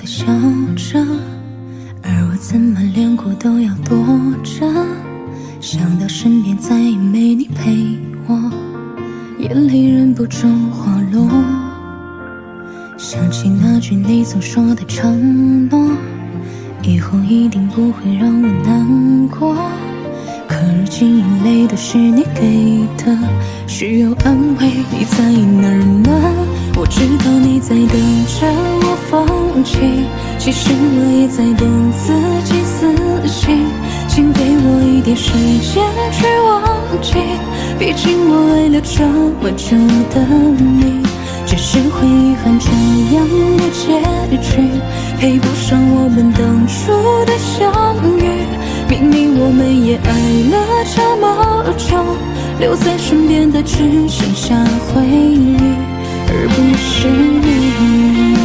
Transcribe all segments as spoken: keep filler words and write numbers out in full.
笑着，而我怎么连哭都要躲着。想到身边再也没你陪我，眼泪忍不住滑落。想起那句你曾说的承诺，以后一定不会让我难过。可如今眼泪都是你给的，需要安慰你在哪儿呢？我知道你在等着我放弃，其实我也在等自己死心。请给我一点时间去忘记，毕竟我为了这么久的你，只是会遗憾这样的结局，配不上我们当初的相遇。明明我们也爱了这么久，留在身边的只剩下回忆，而不是你。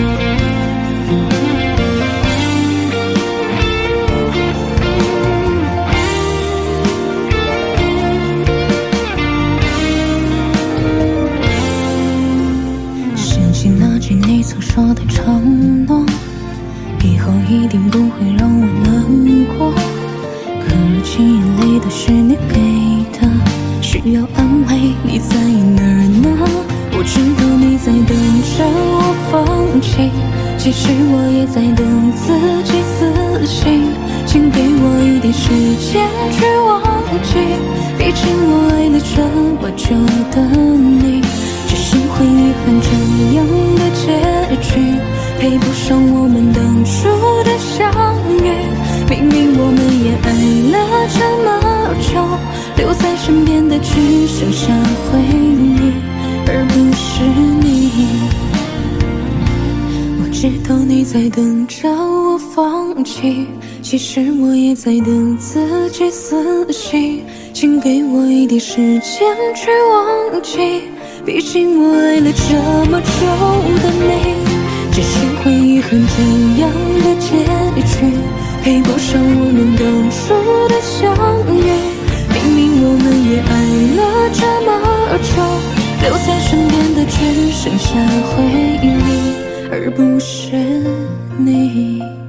想起那句你曾说的承诺，以后一定不会让我难过。可如今眼泪都是你给的，需要安慰你在哪儿呢？我知道你在等着我放弃，其实我也在等自己死心。请给我一点时间去忘记，毕竟我爱了这么久的你，只是会遗憾这样的结局，配不上我们当初的相遇。明明我们也爱了这么久，留在身边的只剩下回忆，而不是你。我知道你在等着我放弃，其实我也在等自己死心。请给我一点时间去忘记，毕竟我爱了这么久的你，只是会遗憾这样的结局，配不上我们当初的相遇。明明我们也爱了这么久，留在身边的只剩下回忆，而不是你。